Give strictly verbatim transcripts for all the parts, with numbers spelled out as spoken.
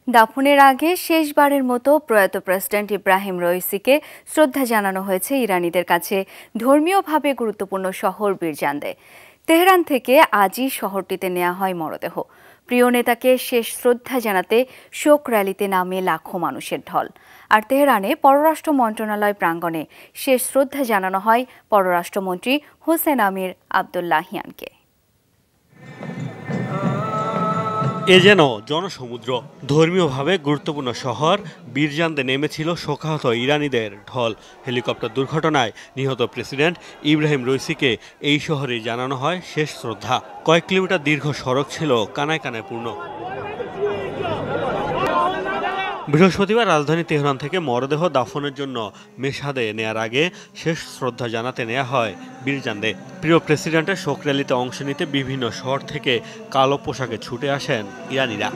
দাফনের আগে শেষবারের মতো প্রয়াত প্রেসিডেন্ট ইব্রাহিম রইসিকে শ্রদ্ধা জানানো হয়েছে ইরানিদের কাছে ধর্মীয়ভাবে গুরুত্বপূর্ণ শহর বিরজান্দে। তেহরান থেকে আজই শহরটিতে নেওয়া হয় মরদেহ। প্রিয় নেতাকে শেষ শ্রদ্ধা জানাতে শোক র্যালিতে নামে লাখো মানুষের ঢল। আর তেহরানে পররাষ্ট্র মন্ত্রণালয় প্রাঙ্গণে শেষ শ্রদ্ধা জানানো হয় পররাষ্ট্রমন্ত্রী হোসেন আমির আবদুল্লাহিয়ানকে। এ যেন জনসমুদ্র। ধর্মীয়ভাবে গুরুত্বপূর্ণ শহর বিরজান্দে নেমেছিল শোকাহত ইরানিদের ঢল। হেলিকপ্টার দুর্ঘটনায় নিহত প্রেসিডেন্ট ইব্রাহিম রইসিকে এই শহরে জানানো হয় শেষ শ্রদ্ধা। কয়েক কিলোমিটার দীর্ঘ সড়ক ছিল কানায় কানায় পূর্ণ। বৃহস্পতিবার রাজধানী তেহরান থেকে মরদেহ দাফনের জন্য মেশহাদে নেয়ার আগে শেষ শ্রদ্ধা জানাতে নেওয়া হয় বিরজান্দে। প্রিয় প্রেসিডেন্টের শোক র্যালিতে অংশ নিতে বিভিন্ন শহর থেকে কালো পোশাকে ছুটে আসেন ইরানিরা।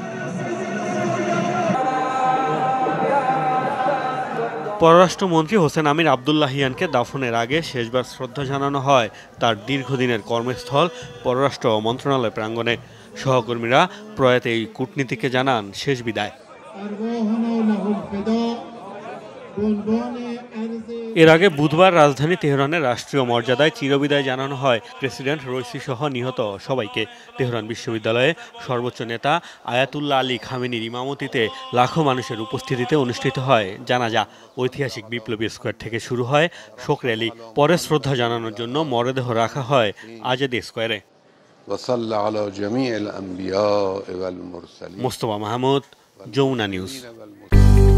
পররাষ্ট্রমন্ত্রী হোসেন আমির আবদুল্লাহিয়ানকে দাফনের আগে শেষবার শ্রদ্ধা জানানো হয় তার দীর্ঘদিনের কর্মস্থল পররাষ্ট্র মন্ত্রণালয় প্রাঙ্গণে। সহকর্মীরা প্রয়াত এই কূটনীতিককে জানান শেষ বিদায়। এর আগে বুধবার রাজধানী তেহরানের রাষ্ট্রীয় মর্যাদায় চিরবিদায় জানানো হয় প্রেসিডেন্ট রইসি সহ নিহত সবাইকে। তেহরান বিশ্ববিদ্যালয়ে সর্বোচ্চ নেতা আয়াতুল্লাহ আলী খামেনির ইমামতিতে লাখো মানুষের উপস্থিতিতে অনুষ্ঠিত হয় জানাজা। ঐতিহাসিক বিপ্লবী স্কোয়ার থেকে শুরু হয় শোক র্যালি। পরে শ্রদ্ধা জানানোর জন্য মরদেহ রাখা হয় আজাদি স্কোয়ারে। মোস্তফা মাহমুদ, যমুনা নিউজ।